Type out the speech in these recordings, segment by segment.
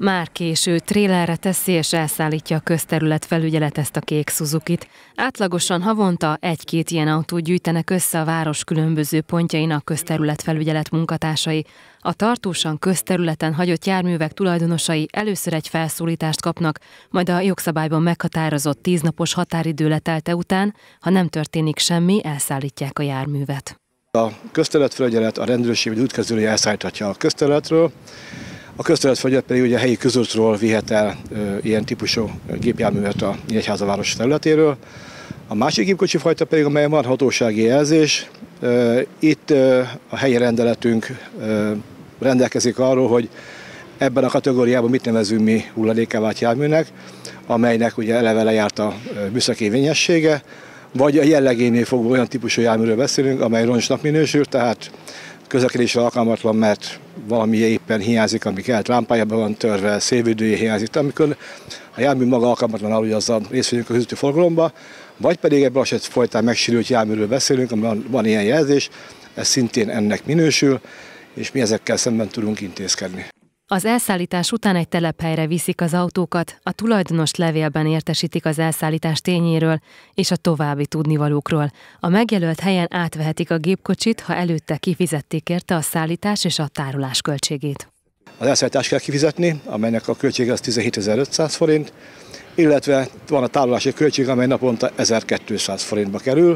Már késő, trélerre teszi és elszállítja a közterületfelügyelet ezt a kék Suzukit. Átlagosan havonta 1-2 ilyen autót gyűjtenek össze a város különböző pontjain a közterületfelügyelet munkatársai. A tartósan közterületen hagyott járművek tulajdonosai először egy felszólítást kapnak, majd a jogszabályban meghatározott 10 napos határidő letelte után, ha nem történik semmi, elszállítják a járművet. A közterületfelügyelet, a rendőrség vagy útkezelője elszállíthatja a közterületről. A közterületfelügyelet pedig ugye a helyi közútról vihet el ilyen típusú gépjárművet a Nyíregyháza területéről. A másik gépkocsi fajta pedig, amelyen van hatósági jelzés. Itt a helyi rendeletünk rendelkezik arról, hogy ebben a kategóriában mit nevezünk mi hulladékká vált járműnek, amelynek ugye eleve lejárt a műszaki érvényessége, vagy a jellegénél fogva olyan típusú járműről beszélünk, amely roncsnak minősül, tehát közlekedésre alkalmatlan, mert valami éppen hiányzik, ami kellett, lámpájában van törve, szélvédője hiányzik, amikor a jármű maga alkalmatlan arra, hogy azzal részt vegyünk a közúti forgalomba, vagy pedig ebben eset folytán megsérült járműről beszélünk, amiben van ilyen jelzés, ez szintén ennek minősül, és mi ezekkel szemben tudunk intézkedni. Az elszállítás után egy telephelyre viszik az autókat, a tulajdonost levélben értesítik az elszállítás tényéről és a további tudnivalókról. A megjelölt helyen átvehetik a gépkocsit, ha előtte kifizették érte a szállítás és a tárolás költségét. Az elszállítást kell kifizetni, amelynek a költsége az 17.500 forint, illetve van a tárolási költség, amely naponta 1.200 forintba kerül.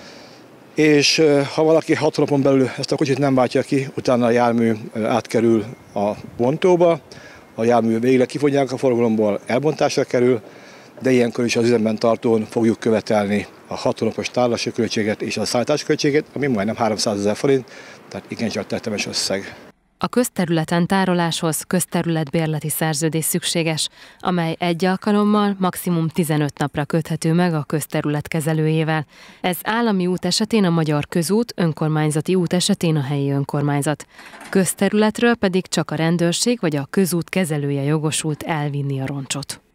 És ha valaki 6 hónapon belül ezt a kocsit nem váltja ki, utána a jármű átkerül a bontóba, a jármű végleg kifogják a forgalomból, elbontásra kerül, de ilyenkor is az üzemben tartón fogjuk követelni a 6 hónapos tárolási költséget és a szállítási költséget, ami majdnem 300 000 forint, tehát igencsak tetemes összeg. A közterületen tároláshoz közterületbérleti szerződés szükséges, amely egy alkalommal maximum 15 napra köthető meg a közterület kezelőjével. Ez állami út esetén a Magyar Közút, önkormányzati út esetén a helyi önkormányzat. Közterületről pedig csak a rendőrség vagy a közút kezelője jogosult elvinni a roncsot.